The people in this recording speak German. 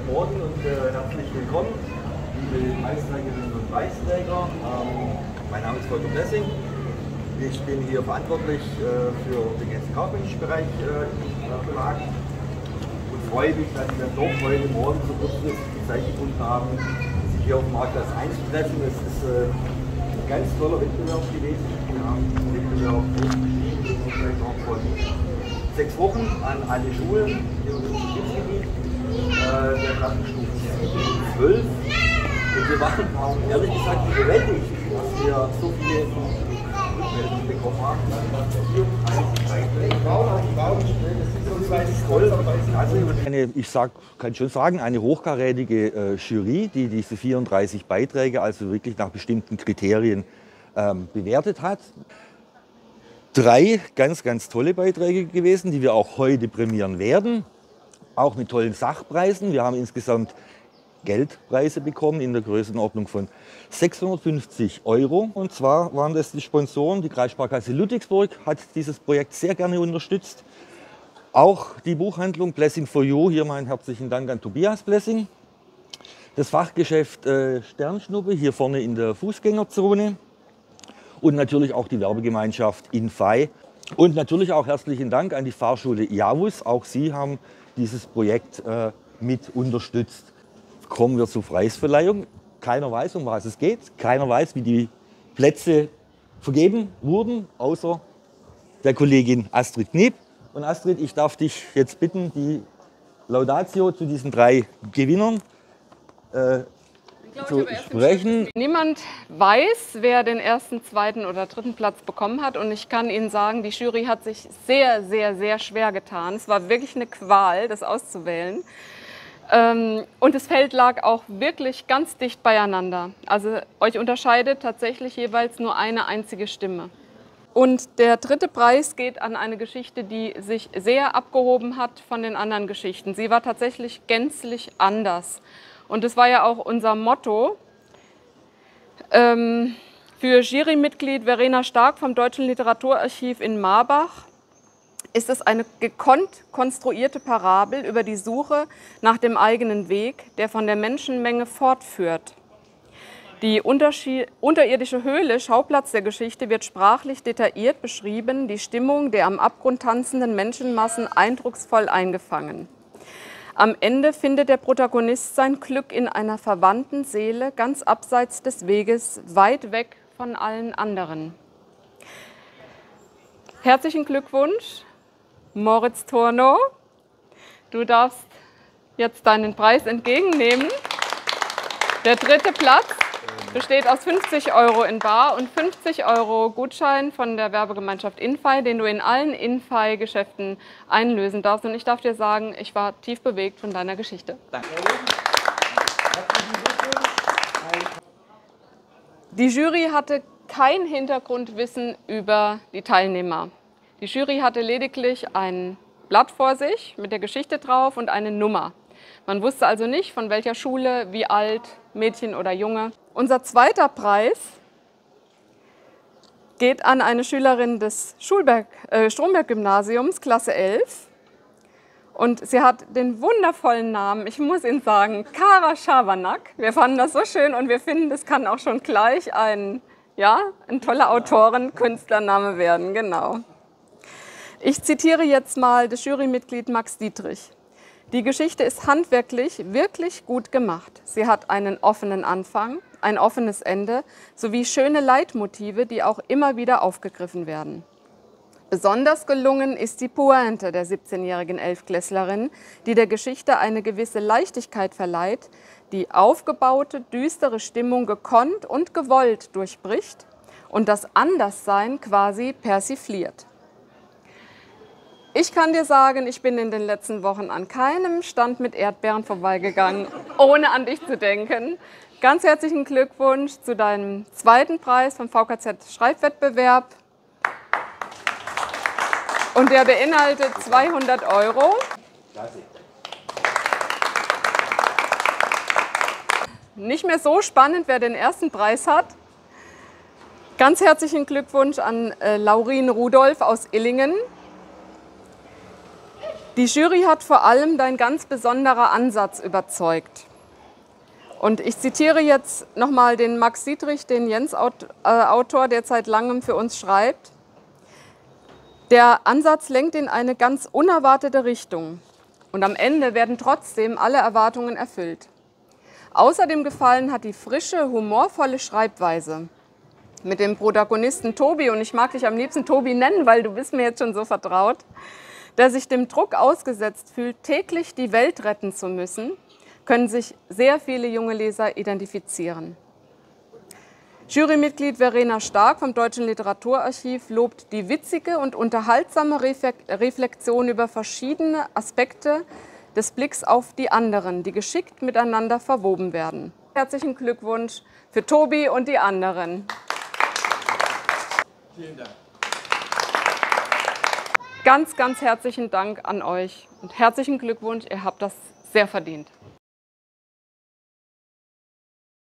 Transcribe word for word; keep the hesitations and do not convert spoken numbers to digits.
Morgen und äh, herzlich willkommen, liebe Preisträgerinnen und Preisträger. Ähm, mein Name ist Volker Blessing. Ich bin hier verantwortlich äh, für den ganzen kaufmännischen Bereich äh, im Verlag und freue mich, dass wir doch heute Morgen so kurzfristig die Zeit gefunden haben, sich hier auf dem Marktplatz einzutreffen. Es ist äh, ein ganz toller Wettbewerb gewesen. Wir haben den Wettbewerb ausgeschrieben, vielleicht auch von sechs Wochen an alle Schulen hier im Gebiet äh, der Klassenstufen sieben und zwölf. Und wir waren ehrlich gesagt überwältigt, dass wir so viele Rückmeldungen bekommen haben. Eine, ich sag, kann schon sagen, eine hochkarätige äh, Jury, die diese vierunddreißig Beiträge also wirklich nach bestimmten Kriterien ähm, bewertet hat. Drei ganz, ganz tolle Beiträge gewesen, die wir auch heute prämieren werden. Auch mit tollen Sachpreisen. Wir haben insgesamt Geldpreise bekommen in der Größenordnung von sechshundertfünfzig Euro. Und zwar waren das die Sponsoren. Die Kreissparkasse Ludwigsburg hat dieses Projekt sehr gerne unterstützt. Auch die Buchhandlung Blessing for You. Hier meinen herzlichen Dank an Tobias Blessing. Das Fachgeschäft äh, Sternschnuppe hier vorne in der Fußgängerzone. Und natürlich auch die Werbegemeinschaft Infy. Und natürlich auch herzlichen Dank an die Fahrschule Javus. Auch Sie haben dieses Projekt äh, mit unterstützt. Kommen wir zur Preisverleihung. Keiner weiß, um was es geht. Keiner weiß, wie die Plätze vergeben wurden, außer der Kollegin Astrid Kniep. Und Astrid, ich darf dich jetzt bitten, die Laudatio zu diesen drei Gewinnern äh, zu sprechen. Niemand weiß, wer den ersten, zweiten oder dritten Platz bekommen hat. Und ich kann Ihnen sagen, die Jury hat sich sehr, sehr, sehr schwer getan. Es war wirklich eine Qual, das auszuwählen. Und das Feld lag auch wirklich ganz dicht beieinander. Also euch unterscheidet tatsächlich jeweils nur eine einzige Stimme. Und der dritte Preis geht an eine Geschichte, die sich sehr abgehoben hat von den anderen Geschichten. Sie war tatsächlich gänzlich anders. Und das war ja auch unser Motto. Ähm, für Jurymitglied Verena Stark vom Deutschen Literaturarchiv in Marbach ist es eine gekonnt konstruierte Parabel über die Suche nach dem eigenen Weg, der von der Menschenmenge fortführt. Die unterirdische Höhle, Schauplatz der Geschichte, wird sprachlich detailliert beschrieben, die Stimmung der am Abgrund tanzenden Menschenmassen eindrucksvoll eingefangen. Am Ende findet der Protagonist sein Glück in einer verwandten Seele, ganz abseits des Weges, weit weg von allen anderen. Herzlichen Glückwunsch, Moritz Tornow. Du darfst jetzt deinen Preis entgegennehmen. Der dritte Platz besteht aus fünfzig Euro in bar und fünfzig Euro Gutschein von der Werbegemeinschaft Infy, den du in allen Infy-Geschäften einlösen darfst. Und ich darf dir sagen, ich war tief bewegt von deiner Geschichte. Danke. Die Jury hatte kein Hintergrundwissen über die Teilnehmer. Die Jury hatte lediglich ein Blatt vor sich mit der Geschichte drauf und eine Nummer. Man wusste also nicht, von welcher Schule, wie alt, Mädchen oder Junge. Unser zweiter Preis geht an eine Schülerin des Schulberg, äh, Stromberg-Gymnasiums, Klasse elf. Und sie hat den wundervollen Namen, ich muss ihn sagen, Kara Schabernack. Wir fanden das so schön und wir finden, das kann auch schon gleich ein, ja, ein toller Autoren-Künstlername werden, genau. Ich zitiere jetzt mal das Jurymitglied Max Dietrich. Die Geschichte ist handwerklich wirklich gut gemacht. Sie hat einen offenen Anfang, ein offenes Ende sowie schöne Leitmotive, die auch immer wieder aufgegriffen werden. Besonders gelungen ist die Pointe der siebzehnjährigen Elftklässlerin, die der Geschichte eine gewisse Leichtigkeit verleiht, die aufgebaute, düstere Stimmung gekonnt und gewollt durchbricht und das Anderssein quasi persifliert. Ich kann dir sagen, ich bin in den letzten Wochen an keinem Stand mit Erdbeeren vorbeigegangen, ohne an dich zu denken. Ganz herzlichen Glückwunsch zu deinem zweiten Preis vom V K Z Schreibwettbewerb. Und der beinhaltet zweihundert Euro. Nicht mehr so spannend, wer den ersten Preis hat. Ganz herzlichen Glückwunsch an äh, Laurin Rudolph aus Illingen. Die Jury hat vor allem dein ganz besonderer Ansatz überzeugt. Und ich zitiere jetzt nochmal den Max Dietrich, den Jens-Autor, der seit langem für uns schreibt. Der Ansatz lenkt in eine ganz unerwartete Richtung. Und am Ende werden trotzdem alle Erwartungen erfüllt. Außerdem gefallen hat die frische, humorvolle Schreibweise. Mit dem Protagonisten Tobi, und ich mag dich am liebsten Tobi nennen, weil du bist mir jetzt schon so vertraut, der sich dem Druck ausgesetzt fühlt, täglich die Welt retten zu müssen, können sich sehr viele junge Leser identifizieren. Jurymitglied Verena Stark vom Deutschen Literaturarchiv lobt die witzige und unterhaltsame Reflexion über verschiedene Aspekte des Blicks auf die anderen, die geschickt miteinander verwoben werden. Herzlichen Glückwunsch für Tobi und die anderen. Vielen Dank. Ganz, ganz herzlichen Dank an euch und herzlichen Glückwunsch, ihr habt das sehr verdient.